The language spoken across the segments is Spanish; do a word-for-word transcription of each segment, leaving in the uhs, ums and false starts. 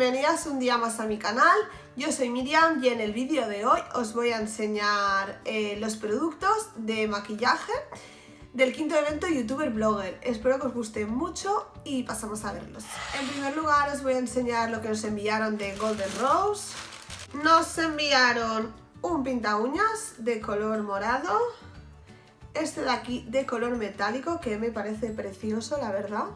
Bienvenidas un día más a mi canal. Yo soy Miriam y en el vídeo de hoy os voy a enseñar eh, los productos de maquillaje del quinto evento Youtuber Blogger. Espero que os guste mucho y pasamos a verlos. En primer lugar os voy a enseñar lo que nos enviaron de Golden Rose. Nos enviaron un pinta uñas de color morado. Este de aquí de color metálico que me parece precioso, la verdad.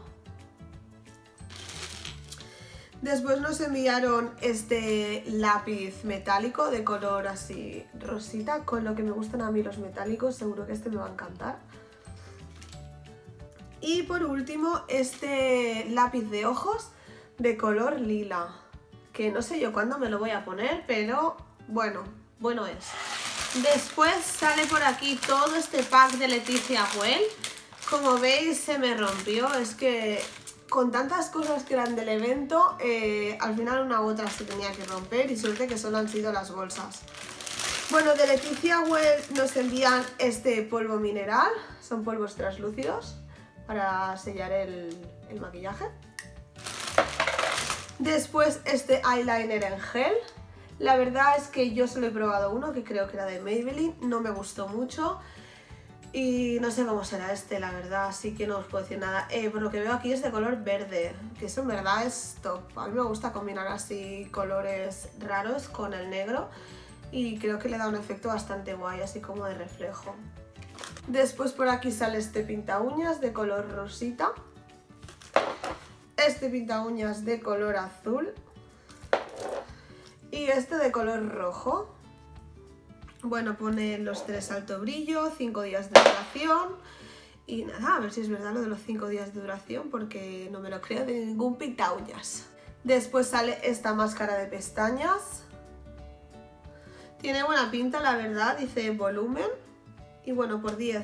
Después nos enviaron este lápiz metálico de color así rosita, con lo que me gustan a mí los metálicos, seguro que este me va a encantar. Y por último este lápiz de ojos de color lila, que no sé yo cuándo me lo voy a poner, pero bueno, bueno es. Después sale por aquí todo este pack de Leticia Well. Como veis se me rompió, es que con tantas cosas que eran del evento, eh, al final una u otra se tenía que romper y suerte que solo han sido las bolsas. Bueno, de Leticia Well nos envían este polvo mineral, son polvos translúcidos para sellar el, el maquillaje. Después este eyeliner en gel. La verdad es que yo solo he probado uno que creo que era de Maybelline, no me gustó mucho. Y no sé cómo será este, la verdad, así que no os puedo decir nada. Eh, por lo que veo aquí es de color verde, que eso en verdad es top. A mí me gusta combinar así colores raros con el negro y creo que le da un efecto bastante guay, así como de reflejo. Después por aquí sale este pinta uñas de color rosita. Este pinta uñas de color azul. Y este de color rojo. Bueno, pone los tres alto brillo, cinco días de duración. Y nada, a ver si es verdad lo de los cinco días de duración, porque no me lo creo de ningún pinta uñas. Después sale esta máscara de pestañas. Tiene buena pinta, la verdad, dice volumen. Y bueno, por diez.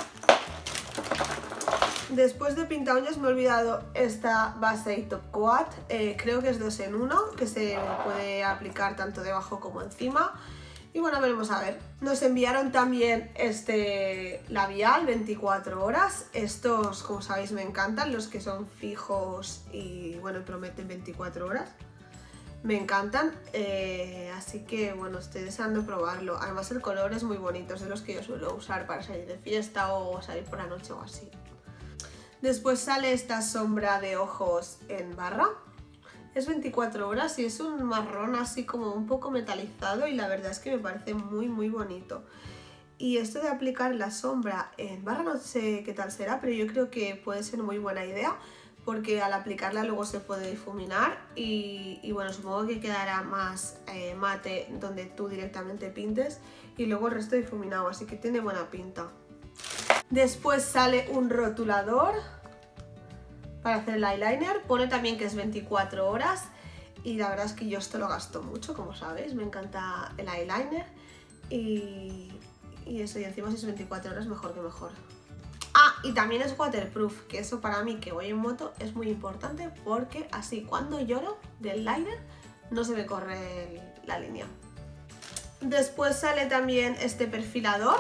Después de pinta uñas me he olvidado esta base Top Coat. Eh, creo que es dos en uno, que se puede aplicar tanto debajo como encima. Y bueno, veremos a ver. Nos enviaron también este labial veinticuatro horas. Estos, como sabéis, me encantan, los que son fijos y bueno, prometen veinticuatro horas. Me encantan, eh, así que bueno, estoy deseando probarlo. Además el color es muy bonito, es de los que yo suelo usar para salir de fiesta o salir por la noche o así. Después sale esta sombra de ojos en barra. Es veinticuatro horas y es un marrón así como un poco metalizado y la verdad es que me parece muy muy bonito. Y esto de aplicar la sombra en barra no sé qué tal será, pero yo creo que puede ser muy buena idea porque al aplicarla luego se puede difuminar y, y bueno, supongo que quedará más eh, mate donde tú directamente pintes y luego el resto difuminado, así que tiene buena pinta. Después sale un rotulador para hacer el eyeliner, pone también que es veinticuatro horas y la verdad es que yo esto lo gasto mucho, como sabéis, me encanta el eyeliner y, y eso, y encima si es veinticuatro horas mejor que mejor. Ah, y también es waterproof, que eso para mí que voy en moto es muy importante porque así cuando lloro del liner no se me corre el, la línea. Después sale también este perfilador.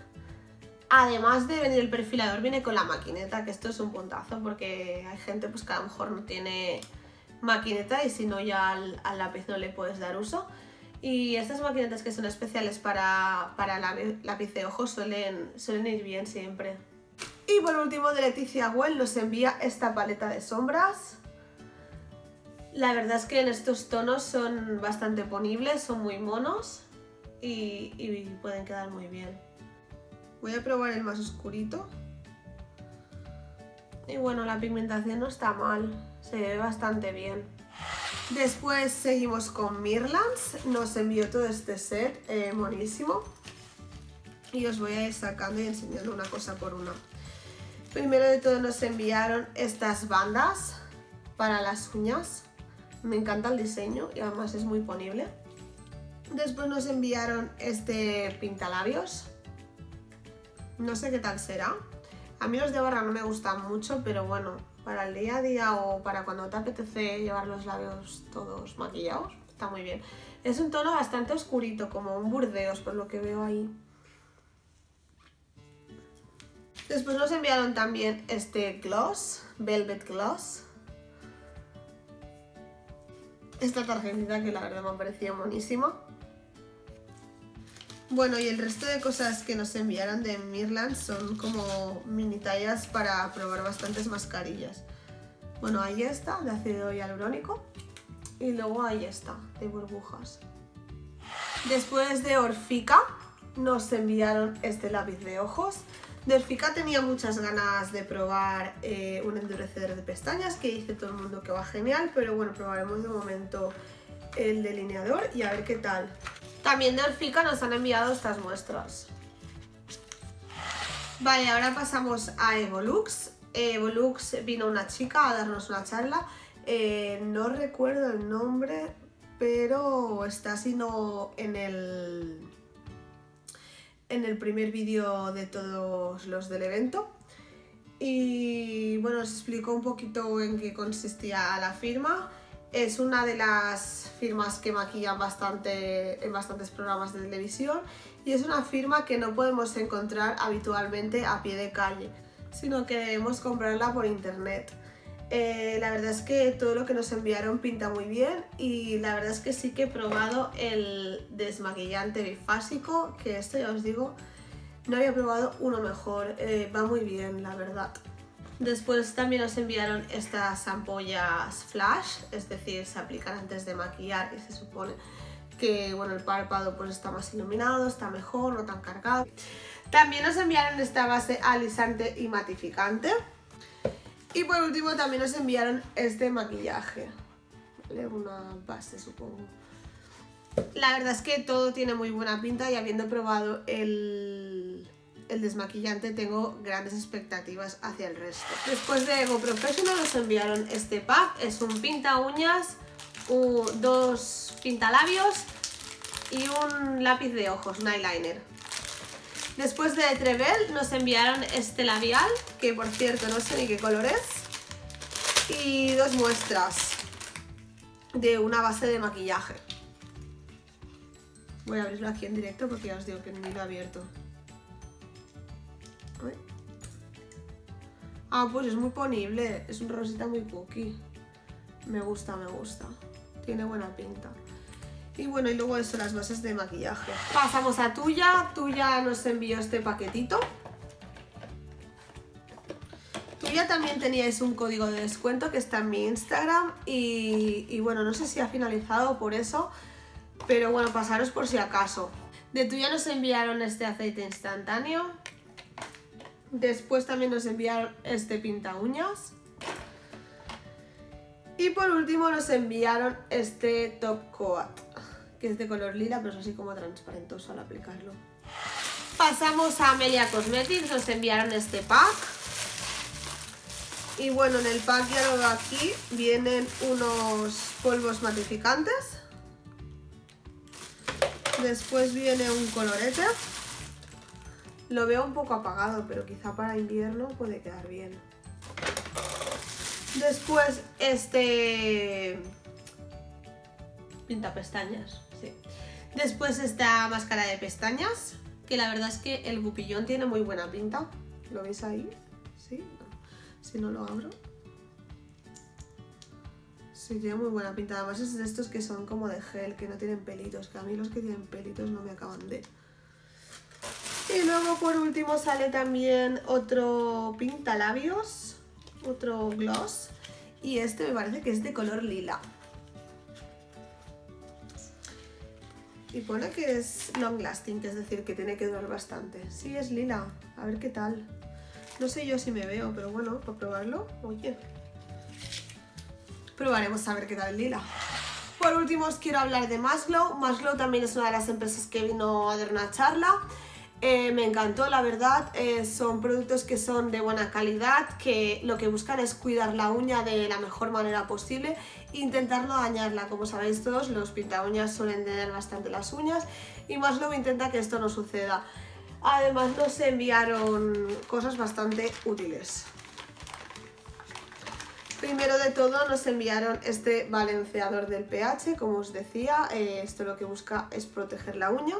Además de venir el perfilador, viene con la maquineta, que esto es un puntazo porque hay gente pues que a lo mejor no tiene maquineta y si no ya al, al lápiz no le puedes dar uso. Y estas maquinetas que son especiales para, para el lápiz de ojos suelen, suelen ir bien siempre. Y por último de Leticia Well nos envía esta paleta de sombras. La verdad es que en estos tonos son bastante ponibles, son muy monos y, y pueden quedar muy bien. Voy a probar el más oscurito. Y bueno, la pigmentación no está mal, se ve bastante bien. Después seguimos con Mirlands, nos envió todo este set, eh, monísimo. Y os voy a ir sacando y enseñando una cosa por una. Primero de todo nos enviaron estas bandas para las uñas. Me encanta el diseño y además es muy ponible. Después nos enviaron este pintalabios. No sé qué tal será. A mí los de barra no me gustan mucho, pero bueno, para el día a día o para cuando te apetece llevar los labios todos maquillados, está muy bien. Es un tono bastante oscurito, como un burdeos, por lo que veo ahí. Después nos enviaron también este gloss, Velvet Gloss. esta tarjetita que la verdad me ha parecido monísima. Bueno, y el resto de cosas que nos enviaron de Mirland son como mini tallas para probar bastantes mascarillas. Bueno, ahí está, de ácido hialurónico. Y luego ahí está, de burbujas. Después de Orfica nos enviaron este lápiz de ojos. De Orfica tenía muchas ganas de probar eh, un endurecedor de pestañas, que dice todo el mundo que va genial, pero bueno, probaremos de momento el delineador y a ver qué tal. También de Orfica nos han enviado estas muestras. Vale, ahora pasamos a Evolux. Evolux vino una chica a darnos una charla. Eh, no recuerdo el nombre, pero está sino en el, en el primer vídeo de todos los del evento. Y bueno, nos explicó un poquito en qué consistía la firma. Es una de las firmas que maquillan bastante en bastantes programas de televisión y es una firma que no podemos encontrar habitualmente a pie de calle, sino que debemos comprarla por internet. Eh, la verdad es que todo lo que nos enviaron pinta muy bien y la verdad es que sí que he probado el desmaquillante bifásico, que esto ya os digo, no había probado uno mejor, eh, va muy bien la verdad. Después también nos enviaron estas ampollas flash, es decir, se aplican antes de maquillar y se supone que bueno, el párpado pues está más iluminado, está mejor, no tan cargado. También nos enviaron esta base alisante y matificante. Y por último también nos enviaron este maquillaje, ¿vale? Una base supongo. La verdad es que todo tiene muy buena pinta y habiendo probado el... el desmaquillante tengo grandes expectativas hacia el resto. Después de Ego Professional nos enviaron este pack, es un pinta uñas, un, dos pintalabios y un lápiz de ojos, un eyeliner. Después de Trevel nos enviaron este labial, que por cierto no sé ni qué color es, y dos muestras de una base de maquillaje. Voy a abrirlo aquí en directo porque ya os digo que ni lo he abierto. Ah, pues es muy ponible, es un rosita muy cookie. Me gusta, me gusta. Tiene buena pinta. Y bueno, y luego eso, las bases de maquillaje. Pasamos a Tuya. Tuya nos envió este paquetito. Tuya también teníais un código de descuento que está en mi Instagram. Y, y bueno, no sé si ha finalizado por eso, pero bueno, pasaros por si acaso. De Tuya nos enviaron este aceite instantáneo. Después también nos enviaron este pinta uñas. Y por último nos enviaron este top coat, que es de color lila, pero es así como transparentoso al aplicarlo. Pasamos a Amelia Cosmetics, nos enviaron este pack. Y bueno, en el pack ya lo veo aquí, vienen unos polvos matificantes. Después viene un colorete. Lo veo un poco apagado, pero quizá para invierno puede quedar bien. Después este... pinta pestañas, sí. Después esta máscara de pestañas, que la verdad es que el gupillón tiene muy buena pinta. ¿Lo veis ahí? ¿Sí? Si no lo abro. Sí, tiene muy buena pinta. Además es de estos que son como de gel, que no tienen pelitos, que a mí los que tienen pelitos no me acaban de... Y luego por último sale también otro pintalabios, otro gloss, y este me parece que es de color lila. Y pone que es long lasting, que es decir, que tiene que durar bastante. Sí, es lila, a ver qué tal. No sé yo si me veo, pero bueno, para probarlo, oye. Probaremos a ver qué tal el lila. Por último os quiero hablar de Massglow. Massglow también es una de las empresas que vino a dar una charla. Eh, me encantó, la verdad. Eh, son productos que son de buena calidad, que lo que buscan es cuidar la uña de la mejor manera posible e intentar no dañarla. Como sabéis todos, los pinta uñas suelen tener bastante las uñas y Massglow intenta que esto no suceda. Además nos enviaron cosas bastante útiles. Primero de todo nos enviaron este balanceador del pH, como os decía, eh, esto lo que busca es proteger la uña.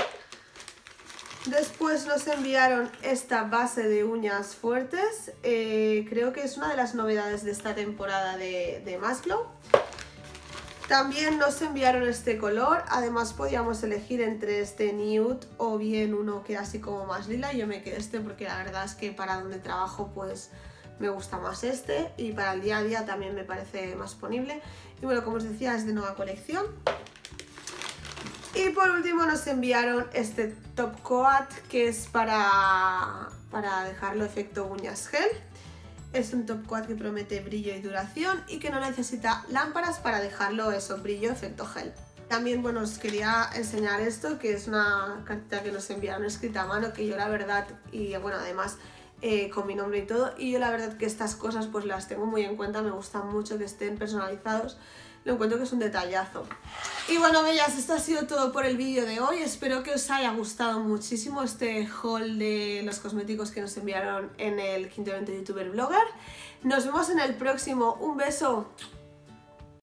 Después nos enviaron esta base de uñas fuertes, eh, creo que es una de las novedades de esta temporada de, de Massglow. También nos enviaron este color, además podíamos elegir entre este nude o bien uno que era así como más lila. Yo me quedé este porque la verdad es que para donde trabajo pues me gusta más este y para el día a día también me parece más ponible. Y bueno, como os decía, es de nueva colección. Y por último nos enviaron este top coat que es para, para dejarlo efecto uñas gel. Es un top coat que promete brillo y duración y que no necesita lámparas para dejarlo eso, brillo, efecto gel. También, bueno, os quería enseñar esto, que es una cartita que nos enviaron escrita a mano, que yo la verdad, y bueno, además eh, con mi nombre y todo, y yo la verdad que estas cosas pues las tengo muy en cuenta, me gustan mucho que estén personalizados. Lo encuentro que es un detallazo. Y bueno, bellas, esto ha sido todo por el vídeo de hoy. Espero que os haya gustado muchísimo este haul de los cosméticos que nos enviaron en el quinto evento youtuber blogger. Nos vemos en el próximo. Un beso.